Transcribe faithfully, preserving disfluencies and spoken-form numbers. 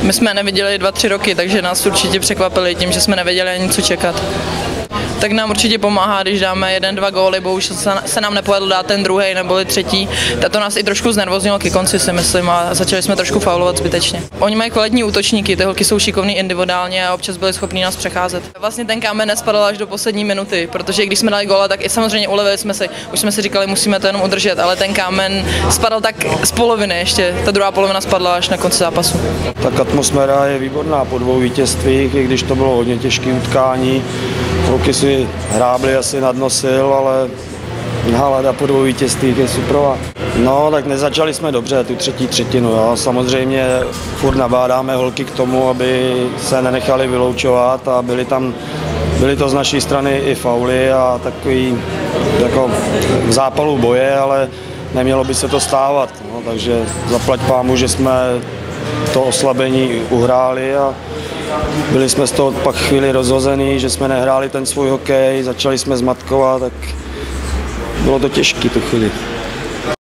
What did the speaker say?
My jsme neviděli dva, tři roky, takže nás určitě překvapili tím, že jsme nevěděli ani co čekat. Tak nám určitě pomáhá, když dáme jeden, dva góly, bohužel se nám nepovedlo dát ten druhý nebo třetí. To nás i trošku znervoznilo ke konci, si myslím, a začali jsme trošku faulovat zbytečně. Oni mají kvalitní útočníky, ty holky jsou šikovní individuálně a občas byli schopní nás přecházet. Vlastně ten kámen nespadl až do poslední minuty, protože když jsme dali góla, tak i samozřejmě ulevili jsme si, už jsme si říkali, musíme to jenom udržet, ale ten kámen spadl tak z poloviny ještě, ta druhá polovina spadla až na konci zápasu. Tak atmosféra je výborná po dvou vítězstvích, i když to bylo hodně těžké utkání. Kluky si hrábli asi nadnosil, ale nálada po dvou vítězstvích je suprová. No, tak nezačali jsme dobře tu třetí třetinu. Jo. Samozřejmě furt nabádáme holky k tomu, aby se nenechali vyloučovat a byly tam, byly to z naší strany i fauly a takový jako v zápalu boje, ale nemělo by se to stávat. No, takže zaplať pámu, že jsme to oslabení uhráli a byli jsme z toho pak chvíli rozhozený, že jsme nehráli ten svůj hokej, začali jsme zmatkovat, tak bylo to těžké tu chvíli.